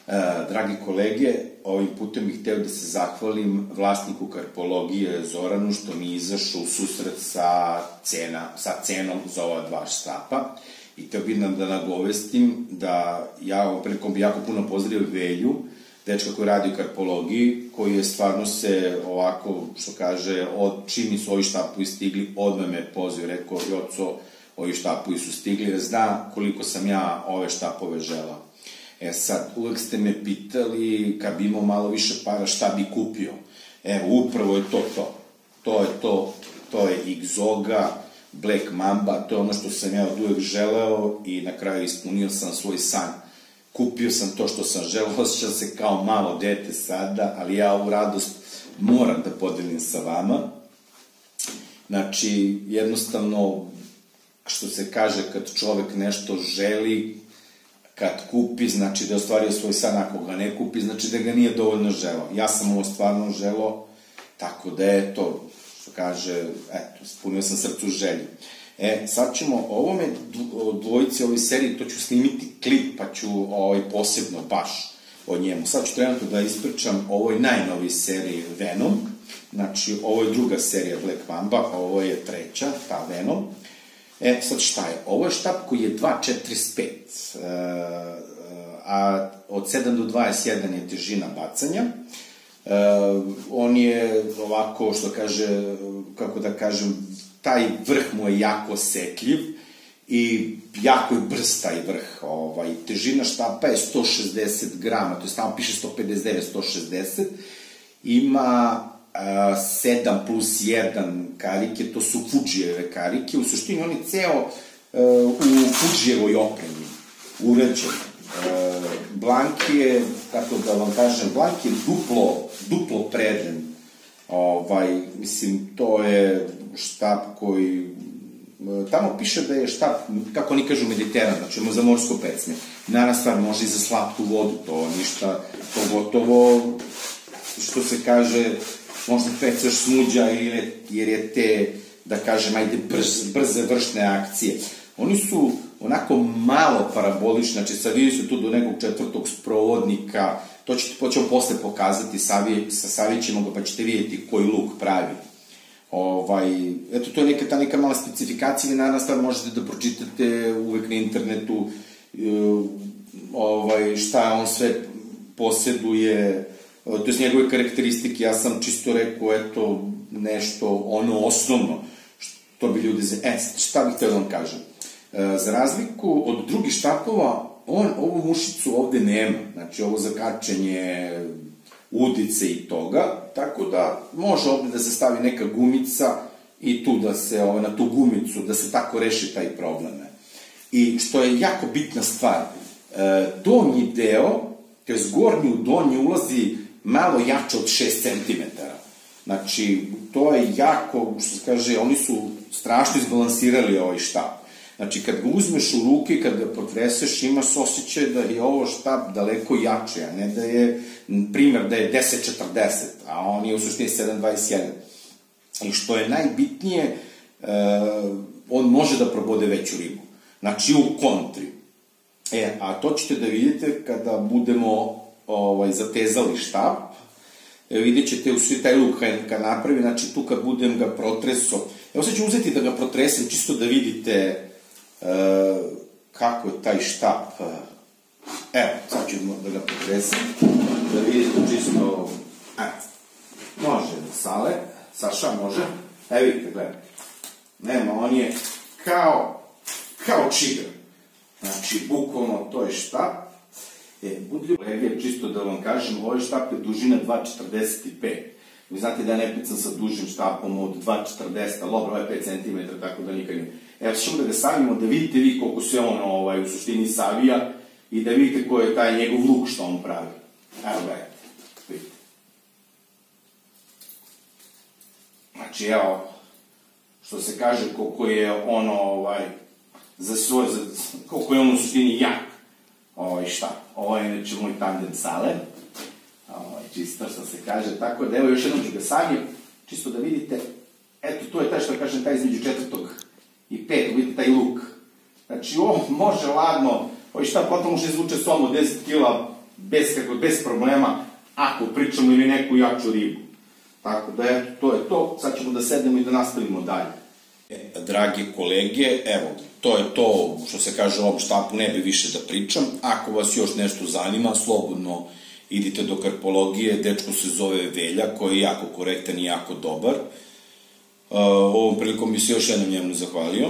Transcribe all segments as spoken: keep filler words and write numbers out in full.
Dragi kolege, ovim putem bih hteo da se zahvalim vlasniku Karpologije Zoranu što mi je izašao u susret sa cenom za ova dva štapa i hteo bih da nagovestim da ja ovom prilikom bi jako puno pozdravio Velju, dečka koji radi u Karpologiji, koji je stvarno se ovako, što kaže, od čim su ovi štapovi stigli, odmah me pozio, rekao, Joco, ovi štapovi su stigli, jer zna koliko sam ja ove štapove želao. E sad, uvek ste me pitali, kad bi imao malo više para, šta bi kupio. Evo, upravo je to to. To je to, to je Igzoga, Black Mamba, to je ono što sam ja od uvek želeo i na kraju ispunio sam svoj san. Kupio sam to što sam želeo, osjećam se kao malo dete sada, ali ja ovu radost moram da podelim sa vama. Znači, jednostavno, što se kaže, kad čovek nešto želi, kad kupi, znači da je ostvario svoj san, ako ga ne kupi, znači da ga nije dovoljno želao. Ja sam ovo stvarno želao, tako da je to, što kaže, eto, spunio sam srcu želju. E, sad ćemo o ovome dvojici ovoj seriji, to ću snimiti klip, pa ću posebno baš o njemu. Sad ću trenutno da ispričam o ovoj najnoviji seriji Venom, znači ovo je druga serija Black Mamba, a ovo je treća, ta Venom. E, sad šta je? Ovo je štap koji je dva četrdeset pet, a od sedam do dvadeset jedan je težina bacanja. On je ovako, što kaže, kako da kažem, taj vrh mu je jako osetljiv i jako je brz taj vrh. Težina štapa je sto šezdeset grama, to je tamo piše sto pedeset devet, sto šezdeset. Ima sedam plus jedan karike, to su Fujijeve karike. U suštini on je ceo u Fujijevoj opremi, uređen. Blank je, kako da vam kažem, Blank je duplo, duplo pređen. Mislim, to je štap koji, tamo piše da je štap, kako oni kažu, mediteran, znači za morsko pecme. Naravno stvar može i za slatku vodu, to ništa, pogotovo, što se kaže, možda pecaš smuđa jer je te, da kažem, ajde, brze vršne akcije. Oni su onako malo parabolični, znači sad vidi se tu do nekog četvrtog sprovodnika, to ćemo posle pokazati, sa savjećemo ga pa ćete vidjeti koji luk pravi. Eto, to je ta neka mala specifikacija, vi naravno stvar možete da pročitate uvek na internetu šta on sve posjeduje, to je njegove karakteristike, ja sam čisto rekao, eto, nešto, ono osnovno, što bi ljudi... E, šta bih htio da vam kažem? Za razliku od drugih štapova, on ovu mušicu ovde nema, znači ovo zakačenje udice i toga, tako da može ovde da se stavi neka gumica i tu da se, na tu gumicu, da se tako reši taj problem. I što je jako bitna stvar, donji deo, to je zgornji u donji ulazi malo jače od šest centimetara. Znači, to je jako, što se kaže, oni su strašno izbalansirali ovaj štap. Znači, kad ga uzmeš u ruke i kad ga potreseš, imaš osjećaj da je ovo štap daleko jače, a ne da je, primjer, da je deset četrdeset, a on je u suštini sedam dvadeset jedan. I što je najbitnije, on može da probode veću ribu. Znači, u kontri. E, a to ćete da vidite kada budemo zatezali štap, vidjet ćete u svi taj luk kad napravi, znači tu kad budem ga protreso, evo sad ću uzeti da ga protresem čisto da vidite kako je taj štap. Evo, sad ću da ga protresem, da vidite čisto, može Sale, Saša može, evo vidite, gledajte, nema, on je kao, kao čigar, znači bukvalno to je štap. E, budljivo kolege, čisto da vam kažem, ovaj štap je dužina dva četrdeset pet. Vi znate da ja ne pecam sa dužim štapom od dva četrdeset, ali dobro, ovo je pet centimetara, tako da nikad nije. Evo, ćemo da ga savimo, da vidite vi koliko se on u suštini savija i da vidite koji je taj njegov luk što on pravi. Evo, gledajte, vidite. Znači, evo, što se kaže, koliko je on, za svoj, koliko je on u suštini jak. Ovo je šta? Ovo je inače moj tandem Sale. Ovo je čisto što se kaže. Tako da evo još jednom ću ga savijem. Čisto da vidite. Eto, to je taj što kažem, taj između četvrtog i petog. Vidite taj luk. Znači, ovo može ladno. Ovo je šta, potom može izvuče somu deset kila bez, kako, bez problema, ako pričamo ili neku jaču ribu. Tako da, eto, to je to. Sad ćemo da sednemo i da nastavimo dalje. Dragi kolege, evo, to je to što se kaže u ovom štapu, ne bi više da pričam. Ako vas još nešto zanima, slobodno idite do karpologije, dečko se zove Velja, koji je jako korektan i jako dobar. Ovom prilikom bi se još jednom njemu zahvalio.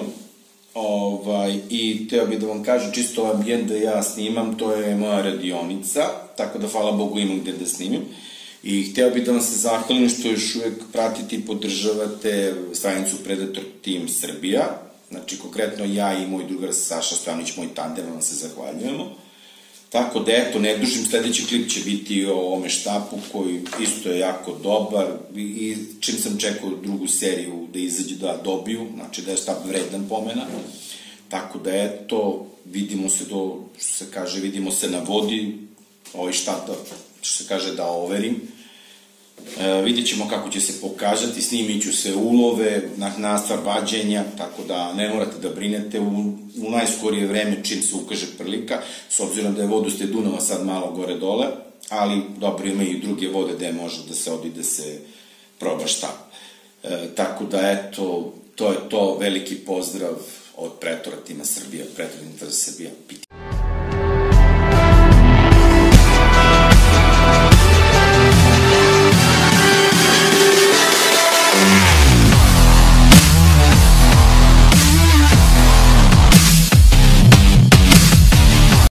I teo bih da vam kažem, čisto ovaj ambijent da ja snimam, to je moja radionica, tako da hvala Bogu imam gde da snimim. I hteo bih da vam se zahvalim što još uvek pratite i podržavate stranicu Predator Team Srbija. Znači, konkretno ja i moj drugar Saša Stojanović, moj tandem, vam se zahvaljujemo. Tako da, eto, ne dužim, sledeći klip će biti o ovome štapu koji isto je jako dobar i čim sam čekao drugu seriju da izađe da dobiju, znači da je štap vredan pomena. Tako da, eto, vidimo se do, što se kaže, vidimo se na vodi, ovaj štap, što se kaže, da overim. Vidjet ćemo kako će se pokazati, snimit ću se ulove, nastav vađenja, tako da ne morate da brinete u najskorije vreme čim se ukaže prilika, s obzirom da je vodostaje Dunava sad malo gore dole, ali dobro ima i druge vode gde može da se odi da se proba štap. Tako da eto, to je to, veliki pozdrav od Predatora Tima Srbija, Predator Tima Srbija.